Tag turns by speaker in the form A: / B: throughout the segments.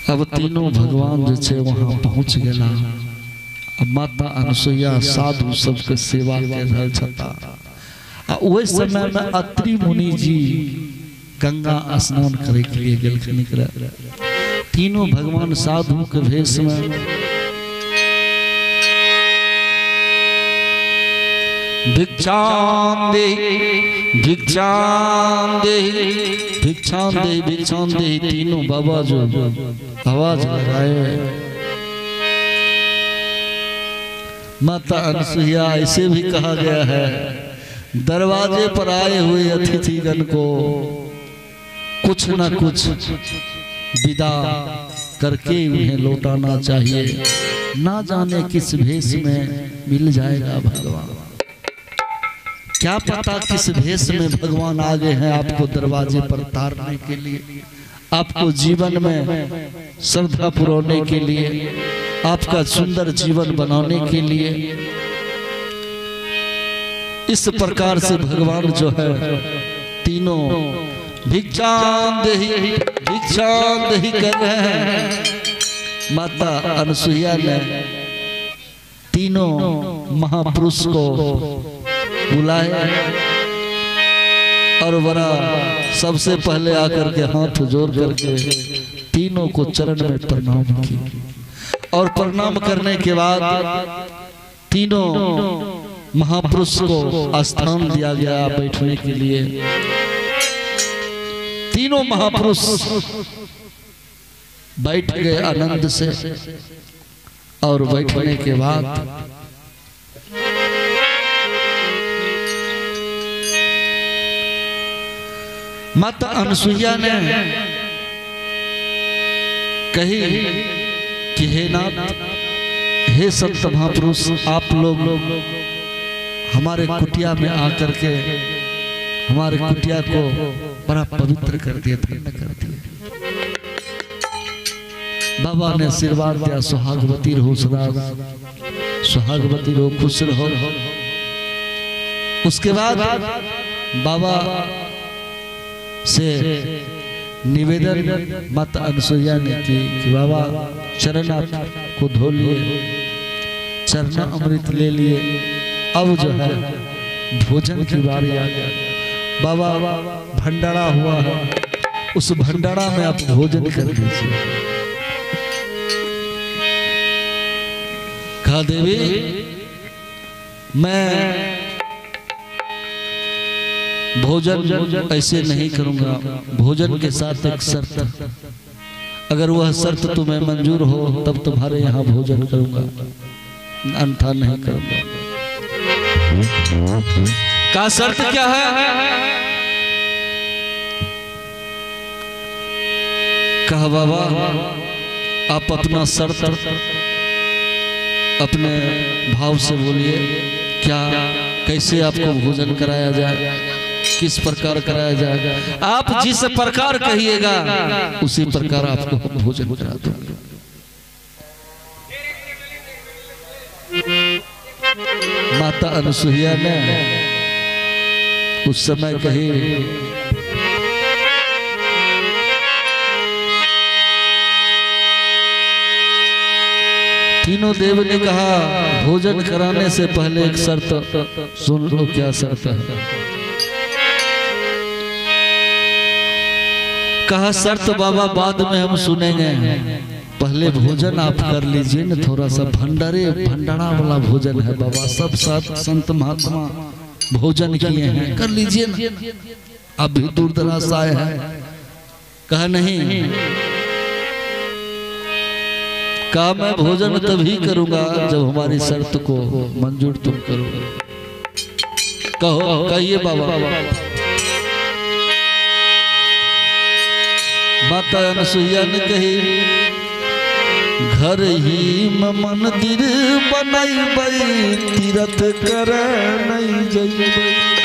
A: अब तीनों भगवान जो छे वहां पहुंच गेला। अब माता अनसुईया साधु सबके सेवा कर रहल छता। ओहि समय में अत्रि मुनि जी गंगा स्नान करे के लिए गेलखिन। तीनों भगवान साधु के भेष में भिक्षां देहि भिक्षां देहि भिक्षां देहि भिक्षां देहि तीनों बाबा जो आवाज लगाए। माता अनसुईया ऐसे भी कहा गया है, दरवाजे पर आए हुए अतिथिगण को कुछ न कुछ विदा करके उन्हें लौटाना चाहिए। ना जाने किस भेष में मिल जाएगा भगवान, क्या पता किस भेष में भगवान आ गए हैं आपको दरवाजे पर तारने के लिए, आपको जीवन में श्रद्धा पुराने के लिए, आपका सुंदर जीवन बनाने के लिए। इस प्रकार से भगवान जो है तीनों भिक्षां देहि कर रहे हैं। माता अनसुईया ने तीनों महापुरुष को बुलाया और बड़ा सबसे पहले आकर के हाथ जोड़ करके तीनों को चरण में प्रणाम किया। और प्रणाम करने के बाद तीनों महापुरुष को स्थान दिया गया बैठने के लिए। तीनों महापुरुष बैठ गए आनंद से। और बैठने के बाद माता अनसुईया ने कही कि हे नाथ, हे संत महापुरुष, आप लोग हमारे कुटिया में आकर के हमारे कुटिया को बड़ा पवित्र कर दिए, धन्य कर दिए। बाबा ने आशीर्वाद दिया, सुहागवती रहो सदा, सुहागवती रहो, खुश रहो। उसके बाद बाबा से निवेदन माता अनसुईया ने की कि बाबा चरण को धो लिए, चरण अमृत ले लिए, अब जो है भोजन की बारी आ गया। बाबा भंडारा हुआ है, उस भंडारा में आप भोजन कर दीजिए। कहा देवी मैं भोजन ऐसे नहीं करूंगा, भोजन के साथ एक शर्त, अगर वह शर्त तुम्हें मंजूर हो तब तुम्हारे यहाँ भोजन करूंगा, अन्यथा नहीं करूंगा। का शर्त क्या है? कहा बाबा आप अपना शर्त अपने भाव से बोलिए, क्या कैसे आपको भोजन कराया जाए, किस प्रकार कराया जाए। आप जिस प्रकार कहिएगा उसी प्रकार आपको भोजन करा दूंगा। माता अनसुईया ने उस समय कही तीनों देव ने कहा भोजन कराने से पहले एक शर्त सुन लो। क्या शर्त है? कहा शर्त बाबा बाद में हम सुनेंगे, पहले भोजन आप कर लीजिए ना, थोड़ा सा भंडारा वाला भोजन है बाबा, सब साथ संत महात्मा भोजन किए हैं, कर लीजिए ना, आप भी दूर दराज से आए हैं। कहा नहीं, कहा मैं भोजन तभी करूंगा जब हमारी शर्त को मंजूर तुम करोगे। कहो, कहिए बाबा। माता अनसुईया ने कही घर ही में मंदिर बनैबै, तीर्थ करे नहीं जइबै।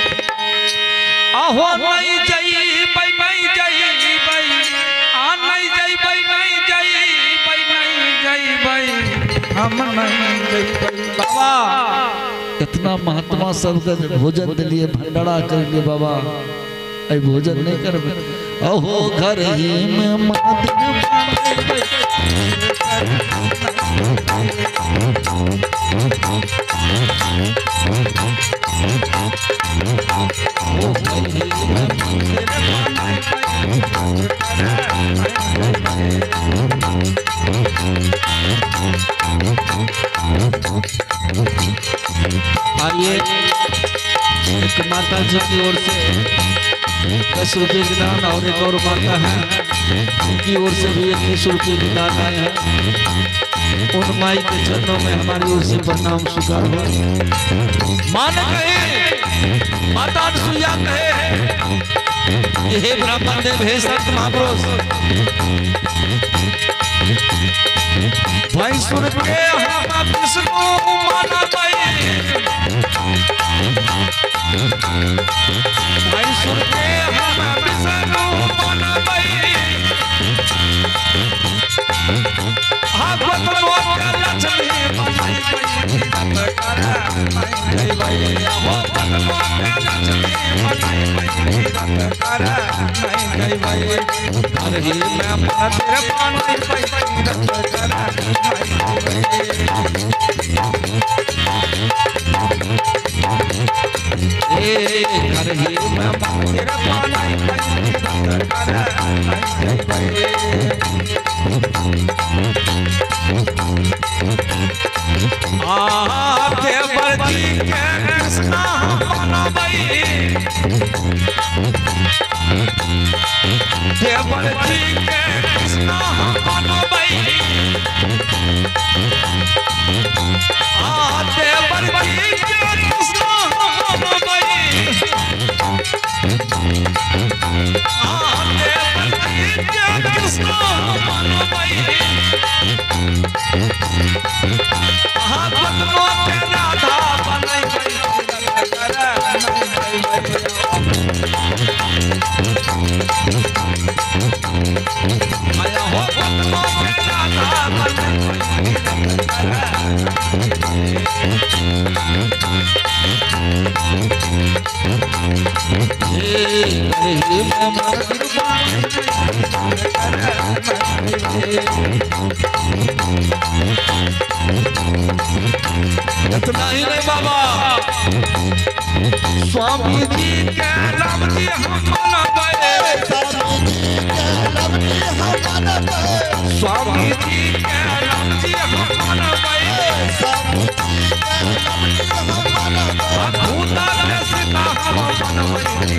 B: आहो नहीं जइबै, नहीं जइबै, आ नहीं जइबै, नहीं जइबै, नहीं जइबै, हम नहीं जइबै। बाबा
A: इतना महात्मा सबके भोजन दिलिए, भंडारा कर लिए बाबा, ऐ भोजन नहीं करबे। अहो घर ही में मंदिर बनैबै, आइए एक माता जी की ओर से 10 रुपये की दान और एक और माता है उनकी ओर से भी 21 रुपये की दान आए हैं। उन माई के चरणों में हमारी ओर से प्रणाम स्वीकार हो।
B: मान कहे माता अनसुईया कहे हे ब्राह्मण देव हे संत महापुरुष भाई सुन के हम विष्णु माना भाई सुन के हम विष्णु माना भाई इतना ही नहीं बाबा स्वामी जी के नाम जी हम मनावे स्वामी जी के नाम जी हम मनावे भूता के सीता हम मनावे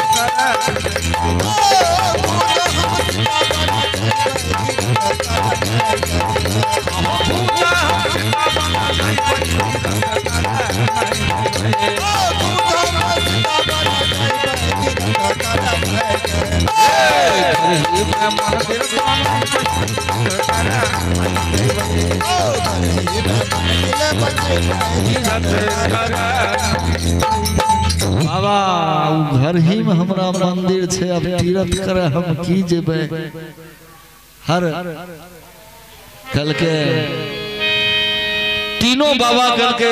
A: बाबा घर ही में हमारा मंदिर छे अब तीर्थ करे हम की जेबे हर कल के तीनों बाबा कल के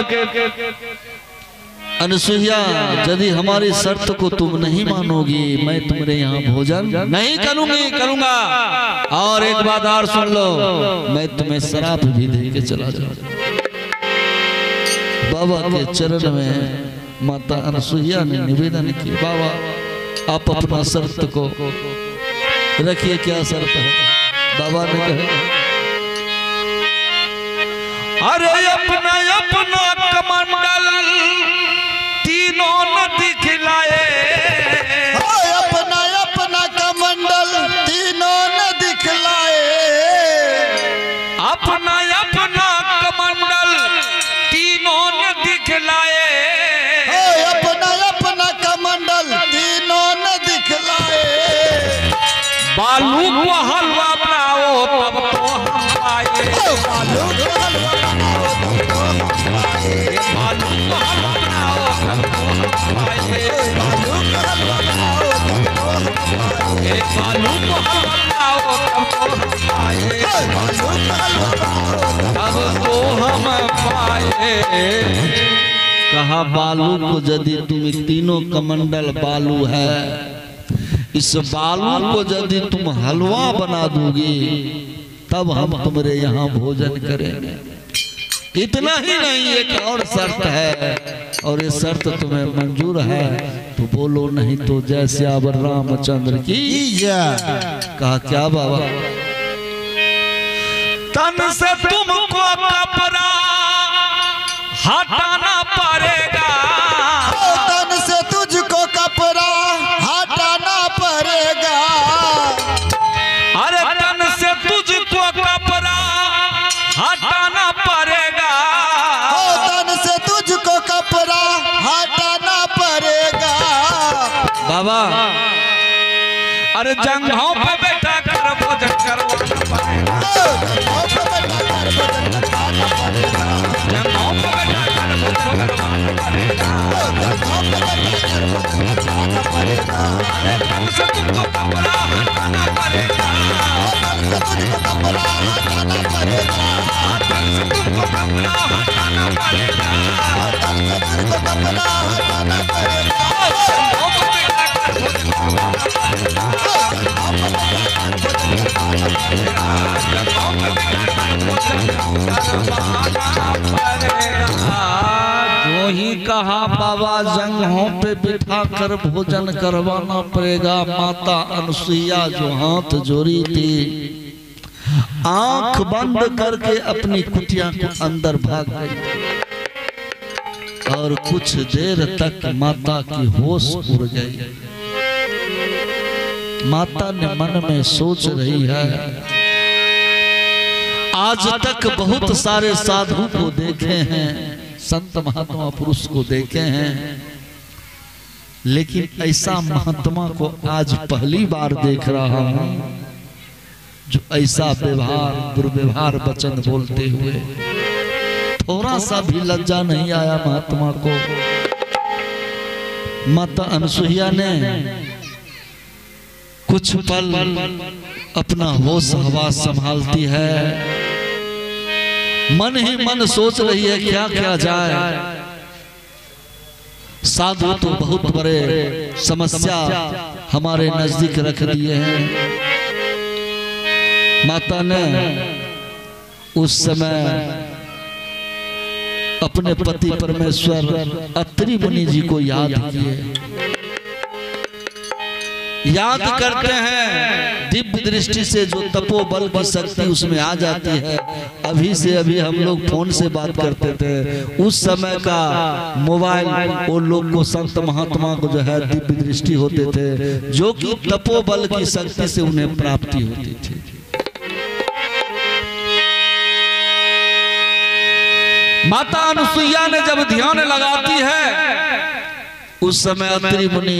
A: अनसुईया यदि हमारी शर्त को तुम नहीं मानोगी मैं तुम्हारे यहाँ भोजन नहीं करूंगा और एक बात और सुन लो मैं तुम्हें शराब भी दे के चला जाऊंगा। बाबा के चरण में माता अनसुईया ने निवेदन किया बाबा आप अपना शर्त को रखिए। क्या शर्त है? बाबा ने कहा
B: अरे अपना कमंडल तीनों न दिखलाए
C: अपना कमंडल तीनों न दिखलाए
B: अपना कमंडल तीनों न दिखलाए
C: अपना कमंडल तीनों न दिखलाए
B: बालू को हलवा बनाओ तब तो हम आए
C: बालू को हलवा बनाओ तब तो हम आए
B: बालू को हलवा बनाओ तब तो हम आए
C: बालू को हलवा बनाओ तब तो हम आए
B: बालू को हलवा बनाओ तब तो हम आए
C: बालू को हलवा बनाओ
B: तब तो हम पाए।
A: कहा बालू को यदि तुम तीनों कमंडल बालू है इस बालू को यदि तुम हलवा बना दोगी तब हम तुम्हारे यहाँ भोजन करेंगे। इतना ही नहीं एक और शर्त है और ये शर्त तुम्हें मंजूर है तो बोलो नहीं तो जय श्यावर रामचंद्र की
C: जय।
A: कहा क्या बाबा?
B: तन से तुमको कपड़ा हटाना पड़ेगा।
C: तन से तुझको कपड़ा हटाना पड़ेगा।
B: अरे तन से तुझको कपड़ा हटाना पड़ेगा।
C: तन से तुझको कपड़ा हटाना पड़ेगा।
A: बाबा
B: अरे जंघों पे बैठा कर भोजन करवाना पड़ेगा। जंघों पे बैठा कर भोजन करवाना पड़ेगा। तन से तुमको कपड़ा हटाना पड़ेगा। तन से तुमको कपड़ा हटाना पड़ेगा। तन से तुमको कपड़ा हटाना पड़ेगा। तन से तुमको कपड़ा हटाना पड़ेगा। जंघों पे बैठा कर भोजन करवाना पड़ेगा।
A: जो ही कहा बाबा जंघों पे बिठा कर भोजन करवाना पड़ेगा। माता अनुसुईया जो हाथ जोड़ी थी, आंख बंद करके अपनी कुटिया को अंदर भाग गई और कुछ देर तक माता की होश उड़ गई। माता ने मन में सोच रही है, आज तक बहुत सारे साधु को देखे हैं, संत महात्मा पुरुष को देखे हैं, लेकिन ऐसा महात्मा को आज पहली बार देख रहा हूं जो ऐसा व्यवहार दुर्व्यवहार वचन बोलते हुए थोड़ा सा भी लज्जा नहीं आया महात्मा को। माता अनुसुईया ने कुछ पल अपना होश हवास संभालती है, मन ही मन सोच रही है क्या क्या जाए। साधु तो बहुत बड़े समस्या हमारे नजदीक रख दिए हैं। माता ने उस समय अपने पति परमेश्वर अत्रि मुनि जी को याद किए। याद करते हैं, दिव्य दृष्टि से जो तपोबल की शक्ति उसमें आ जाती है। अभी से अभी हम लोग फोन से बात करते थे, उस समय का मोबाइल वो लोग को संत महात्मा को जो है दिव्य दृष्टि होते थे, जो कि तपोबल की शक्ति से उन्हें प्राप्ति होती थी।
B: माता अनुसुईया ने जब ध्यान लगाती है,
A: उस समय अत्रि मुनि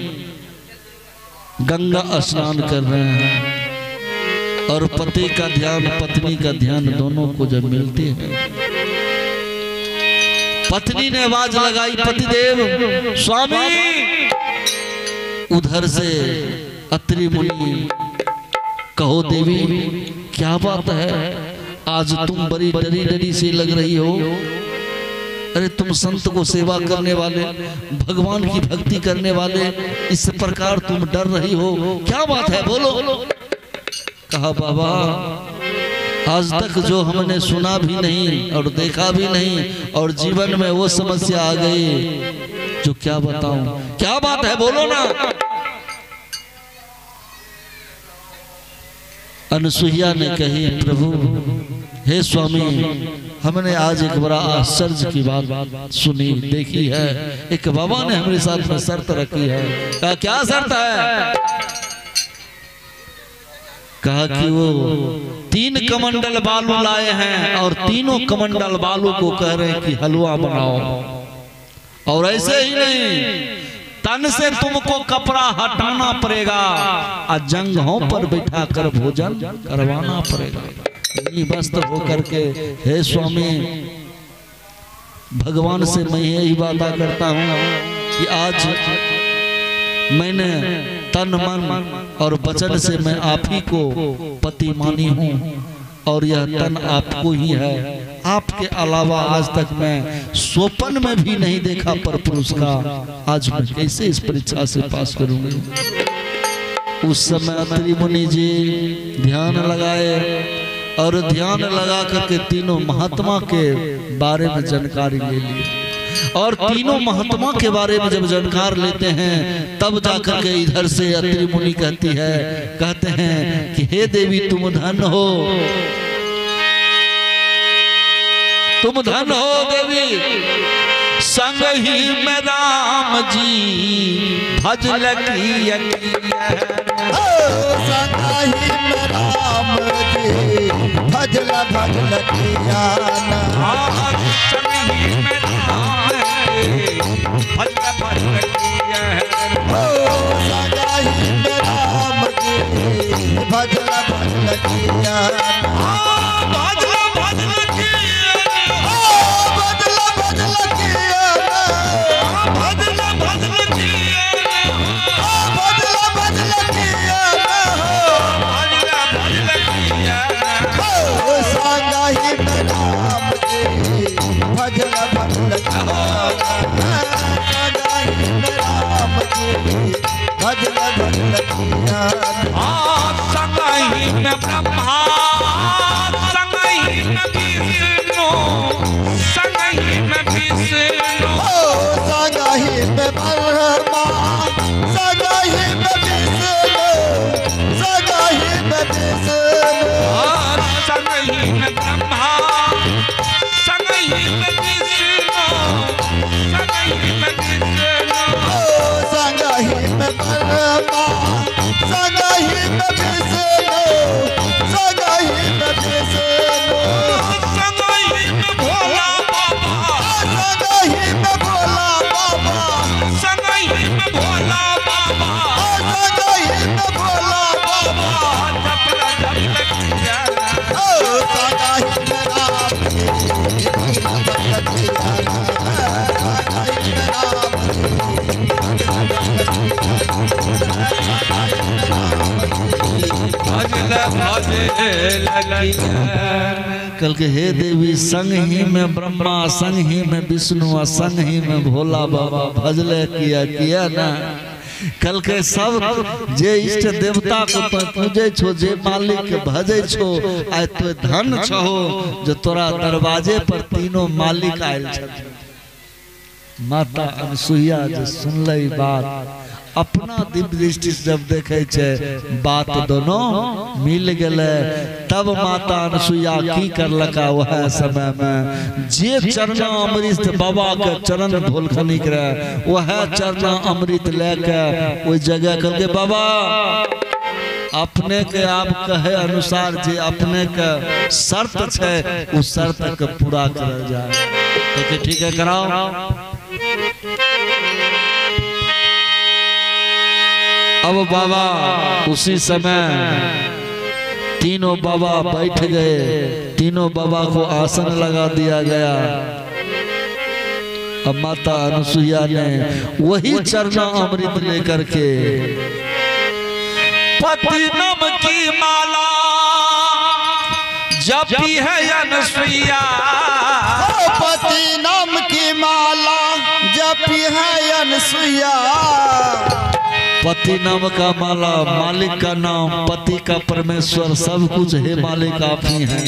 A: गंगा स्नान कर रहे हैं और पति का ध्यान पत्नी का ध्यान दोनों को जब मिलते हैं, पत्नी ने आवाज लगाई, पतिदेव स्वामी। उधर से अत्रि मुनि, कहो देवी क्या बात है, आज तुम बड़ी डरी डरी सी लग रही हो। अरे तुम संत को सेवा करने वाले, भगवान की भक्ति करने वाले, इस प्रकार तुम डर रही हो, क्या बात है बोलो। कहा बाबा आज तक जो हमने सुना भी नहीं और देखा भी नहीं और जीवन में वो समस्या आ गई जो क्या बताऊं, क्या बात है बोलो ना। अनुसुईया ने कही, प्रभु हे स्वामी, हमने आज एक बड़ा आश्चर्य की बात सुनी देखी है। एक बाबा ने हमारे साथ में शर्त रखी है। कहा क्या शर्त है? कहा कि वो 3 कमंडल बालू लाए हैं और तीनों कमंडल बालू को कह रहे हैं कि हलवा बनाओ, और ऐसे ही नहीं तन से तुमको कपड़ा हटाना पड़ेगा और जंघों पर बैठा कर भोजन करवाना पड़ेगा। वस्त्र होकर के हे स्वामी, भगवान से मैं यही वादा करता हूँ कि आज मैंने तन मन और वचन से मैं आप ही को पति मानी हूँ और यह तन आपको ही है। आपके अलावा आज तक मैं स्वप्न में भी नहीं देखा पर पुरुष का। आज मैं कैसे इस परीक्षा से पास करूंगी। उस समय अत्रि मुनि जी ध्यान लगाए और ध्यान लगा करके तीनों महात्मा के बारे में जानकारी ले ली। और तीनों महात्मा के बारे में जब जानकार लेते हैं तब जाकर के इधर से अत्रि मुनि कहते हैं कि हे देवी तुम धन हो, तुम धन हो देवी, संग ही में राम जी भजल की
C: राम जी भजल भजल किया भजल भजल किया भजल भजल किया
B: संगहि में ब्रह्मा संगहि में विष्णु संगहि में विष्णु
C: संगहि में ब्रह्मा संगहि में विष्णु संगहि में विष्णु
B: संगहि में ब्रह्मा संगहि में विष्णु संगहि में विष्णु
C: संगहि में ब्रह्मा संगहि में विष्णु संगहि में विष्णु
B: संगहि में भोला बाबा
C: संगहि में भोला बाबा
B: संगहि में भोला बाबा
C: संगहि में भोला बाबा
B: जपला जपला किया
C: संगहि में राम जी भजल
A: कल के हे देवी संग ही में ब्रह्मा संग ही में विष्णु संग ही में भोला बाबा भजले किया ना। कल के सब जे इष्ट देवता को पूजे छो, जे मालिक के भजे छो, आय तो धन छहो जो तोरा दरवाजे पर तीनों मालिक आयल छथिन। माता अनसुईया जो सुनले बात अपना दिव्य दृष्टि से जब देखे छे बात दोनों मिल गए, तब माता अनसुईया की करलका वह समय में जे चरना अमृत बाबा के चरण धोलखनी करे वह चरना अमृत लेके ओई जगह कहलके बाबा अपने के आप कहे अनुसार जे अपने के शर्त छे उस शर्त के पूरा करल जाए। तो ठीक है कराओ। अब बाबा उसी समय तीनों बाबा बैठ गए, तीनों बाबा को आसन लगा दिया गया। अब माता अनसुईया ने वही चरना अमृत लेकर के
B: पति नम की माला जपी है अनसुईया,
C: पति नाम की माला जपी है अनसुईया।
A: पति नाम का माला, मालिक का नाम, पति का परमेश्वर, सब कुछ है मालिक आप ही हैं।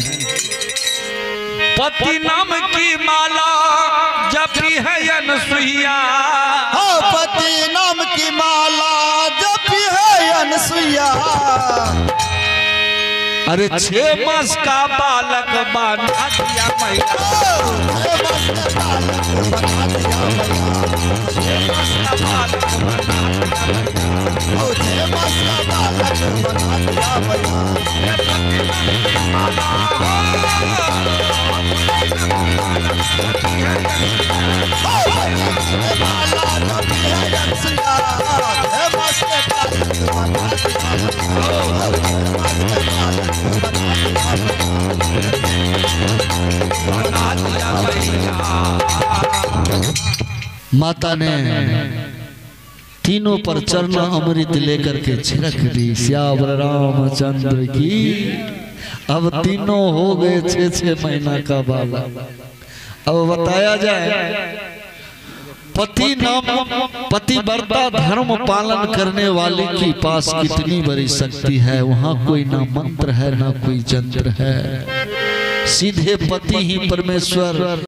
B: पति नाम की माला जपी है अनसुईया,
C: पति नाम की माला जपी है अनसुईया।
B: अरे 6 मास का बालक बना दिया
A: माता ने तीनों पर चरना अमृत लेकर के छिड़क दी। श्याम रामचंद्र की। अब तीनों हो गए 6-6 महीना का बाबा। अब बताया जाए पतिव्रता धर्म पालन करने वाले के पास कितनी बड़ी शक्ति है। वहाँ कोई ना मंत्र है ना कोई जंत्र है, सीधे पति ही परमेश्वर